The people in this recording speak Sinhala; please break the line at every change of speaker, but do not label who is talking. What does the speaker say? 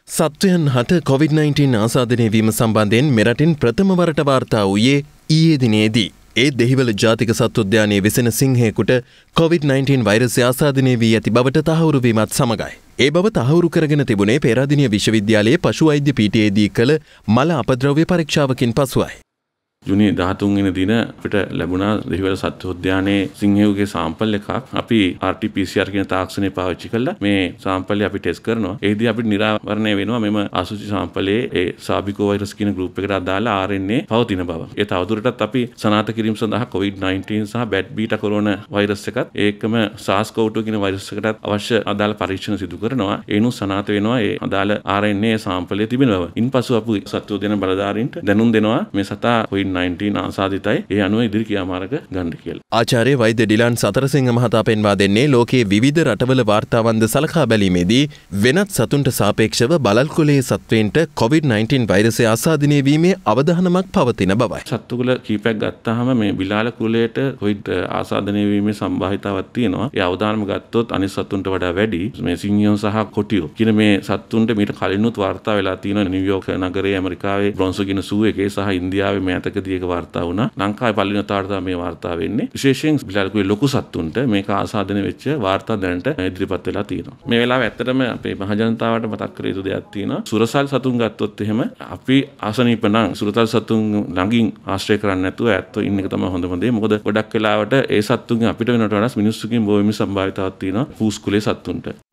සත්වයන් හට COVID-19 ආසාදනය වීම සම්බන්ධයෙන් මෙරටින් ප්‍රථම වරට වාර්තා වූයේ ඊයේ දිනේදී. ඒ දෙහිවල ජාතික සත්වෝද්‍යානයේ වෙසෙන සිංහයෙකුට COVID-19 වෛරසය ආසාදනය වී ඇති බවට තහවුරු වීමත් සමගයි. ඒ බව තහවුරු කරගෙන තිබුණේ පේරාදෙණිය විශ්වවිද්‍යාලයේ පශු වෛද්‍ය පීඨයේදී කළ මල අපද්‍රව්‍ය පරීක්ෂාවකින් පසුවයි.
ජුනි 13 වෙනි දින අපිට ලැබුණා දෙහිවල සත්වෝද්‍යානයේ සිංහයෙකුගේ සාම්පල් එකක්. අපි RT-PCR කියන තාක්ෂණය පාවිච්චි කළා මේ සාම්පල් අපි ටෙස්ට් කරනවා. ඒදී අපිට නිරාවරණය වෙනවා මෙම අසුචි සාම්පලයේ ඒ සාබිකෝ වෛරස් කියන ගෲප් එකට අදාළ RNA පවතින බව. ඒ තවදුරටත් අපි සනාථ කිරීම සඳහා COVID-19 සහ බැට් බීටා කොරෝනා වෛරස් එකත් ඒකම SARS-CoV-2 කියන වෛරස් එකටත් අවශ්‍ය අදාළ පරීක්ෂණ සිදු කරනවා. ඒනු සනාථ වෙනවා ඒ අදාළ RNA සාම්පලයේ තිබෙන බව. ඉන්පසු අපි සත්වෝද්‍යාන බලධාරීන්ට දැනුම් දෙනවා මේ සතා COVID-19 ආසාදිතයි ඒ අනුව ඉදිරි ක්‍රියාමාර්ග ගන්න කියලා.
ආචාර්ය වෛද්‍ය ඩිලාන් සතරසිංහ මහතා පෙන්වා දෙන්නේ ලෝකයේ විවිධ රටවල වාර්තාවන්ද සලකා බැලීමේදී වෙනත් සතුන්ට සාපේක්ෂව බලල් කුලයේ සත්වයින්ට COVID-19 වෛරසය ආසාදනය වීමේ අවධානමක් පවතින බවයි.
සත්තු කුල කීපයක් ගත්තාම මේ බිලාල කුලයට COVID ආසාදනය වීමේ සම්භාවිතාවක් තියෙනවා. ඒ අවධානම ගත්තොත් අනිත් සතුන්ට වඩා වැඩි. මේ සිංහයෝ සහ කොටියෝ කියන මේ සත්තුන්ට මීට කලිනුත් වාර්තා වෙලා තියෙනවා නිව්යෝක් නගරයේ ඇමරිකාවේ බ්‍රොන්සෝ කියන සූ එකේ සහ ඉන්දියාවේ මෑතකදී ඒක වාර්තා වුණා. ලංකාවේ පළවෙනි වතාවට තමයි මේ වාර්තා වෙන්නේ. විශේෂයෙන් බිලාල කුලේ ලොකු සත්තුන්ට මේක ආසාදනය වෙච්ච වාර්තා දැනට ඉදිරිපත් වෙලා තියෙනවා. මේ වෙලාවේ ඇත්තටම අපේ මහ ජනතාවට මතක් කර යුතු දෙයක් තියෙනවා. සුරසල් සතුන් ගත්තොත් එහෙම අපි අසනීප නම් සුරතල් සතුන් ළඟින් ආශ්‍රය කරන්නේ නැතුව ඇත්තෝ ඉන්න එක තමයි හොඳම දේ. මොකද ගොඩක් වෙලාවට ඒ සත්තුන්ගෙන් අපිට වෙනවට වඩා මිනිස්සුකින් බෝ වෙමි සම්භාවිතාවක් තියෙනවා. පූස් කුලේ සත්තුන්ට.